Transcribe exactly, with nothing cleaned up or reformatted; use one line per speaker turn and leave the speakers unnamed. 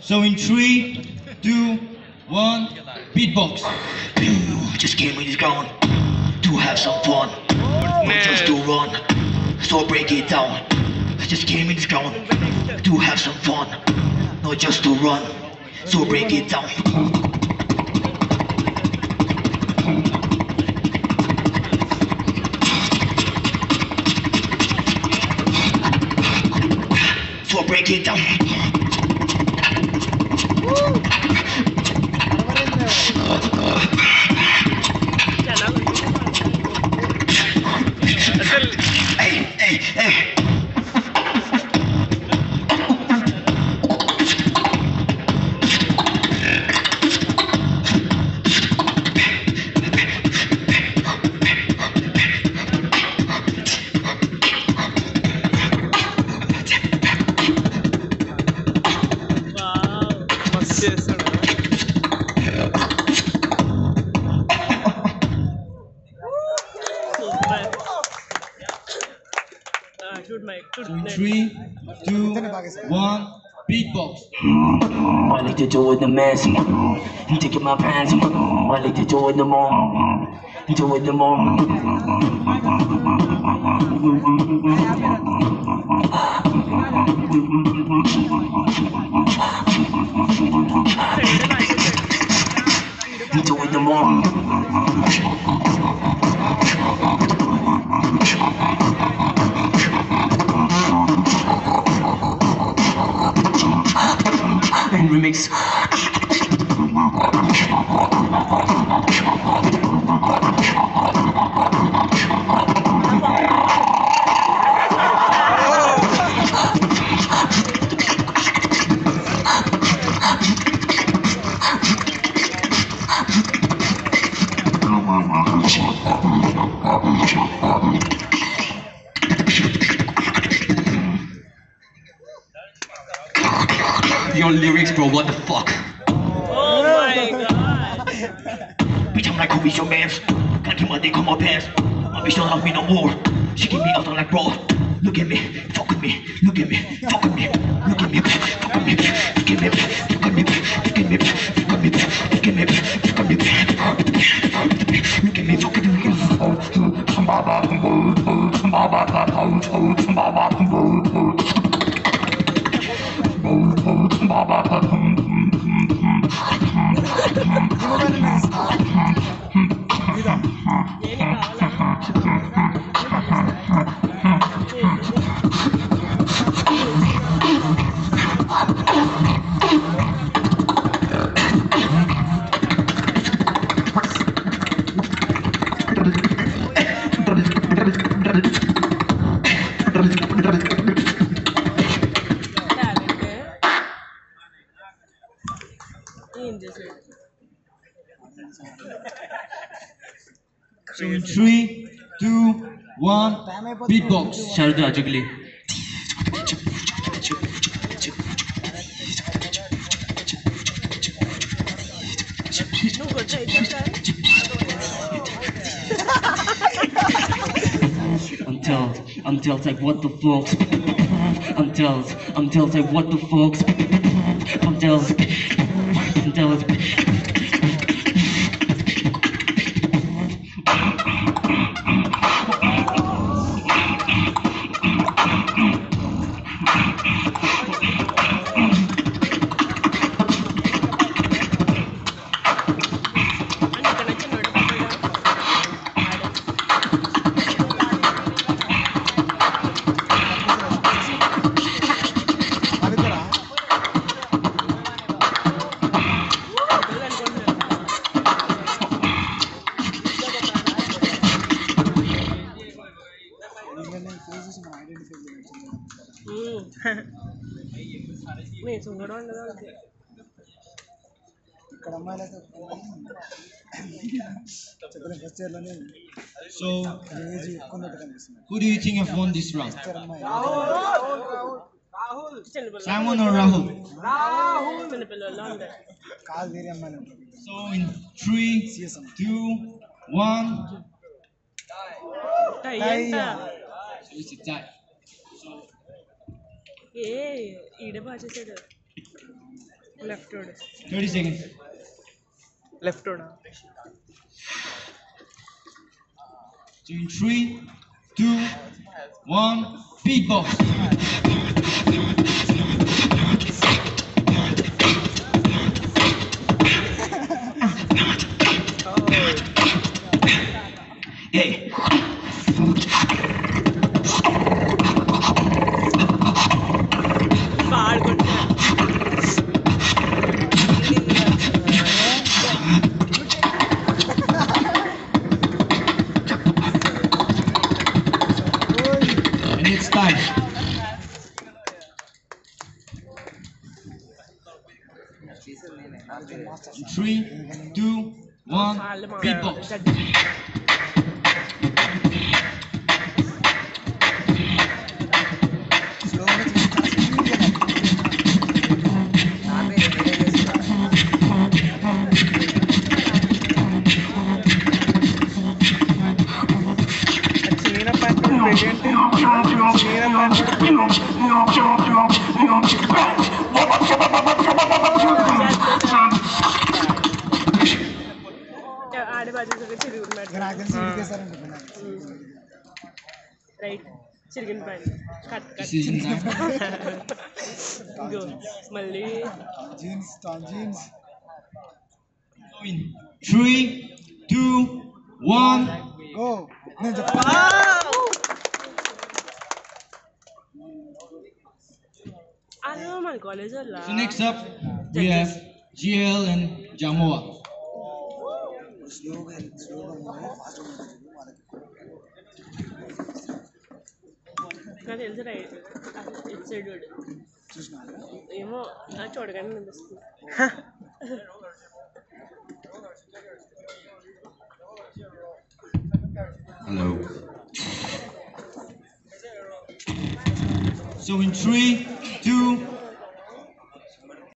So in three, two, one, beatbox.
Just came in this ground to have some fun, not just to run. So break it down. I just came in this ground to have some fun, not just to run. So break it down. So break it down. Hey, hey, hey.
So in three, two, one, beatbox.
I like to do it the mess. Taking my pants. I like to do it the more. Do it the more. Do it the more. And remix. Your lyrics, bro, what the fuck?
Oh my god!
Bitch, I'm like, who is your mans? Can't keep my dick on my pants. My bitch don't love me no more. She keep me out, I'm like, bro. Look at me, fuck with me, look at me, fuck with me, look at me, fuck with me, look at me, fuck with me, look at me, fuck with me, look at me, fuck with me, look at me, fuck with
So in three, two, one, beatbox.
Sharda Juggly. I'm told, I'm told like what the fuck. I'm told, I'm told like what the fuck. I'm told, I'm told.
nih sungguh doang doang
ఇక్కడ అమ్మాయిలైతే చెప్పలేం first year లోనే
So
age ఎక్కువ ఉన్నట్టు కనిపిస్తుంది.
who do you think have won this round?
First year అమ్మాయి
Simon or Rahul?
చిన్న పిల్లలు అందరు
కాదు వేరే అమ్మాయిలు ఉంటారు.
So in three, two, one.
ఎంత
So it's a tie. So
ఏ ఈడ బాగా చేసాడు లెఫ్ట్ వాడు
thirty seconds.
లెఫ్ట్ వాడు
So in three, two, one, beatbox.
Hey.
పాడుకుంటా
And it's time. In three, two, one,
వాళ్ళు మా
beatbox.
స్లోగా
చీన ప్యాంట్ ప్రెజెంట్ చీన ప్యాంట్ ఆడే బాధ్యత చిరిగిన ప్యాంట్
నాకు తెలిసి ఇరికేశారండి ఇప్పుడు నాకు.
రైట్ చిరిగిన pant cut cut
Decision time.
ఇగో మళ్ళీ
jeans torn jeans
So in three, two, one.
Go నేను చెప్తాను
అదే మన కాలేజ్ వల్ల
So next up, we have G L and Jamoa.
స్లోగా స్లోగా ఫాస్ట్గా వాళ్ళకి
నాకు తెలిసి రైట్ ఇటు సైడ్ వాడు
చూసినా
ఏమో అది చూడగానే అనిపిస్తుంది
So in three,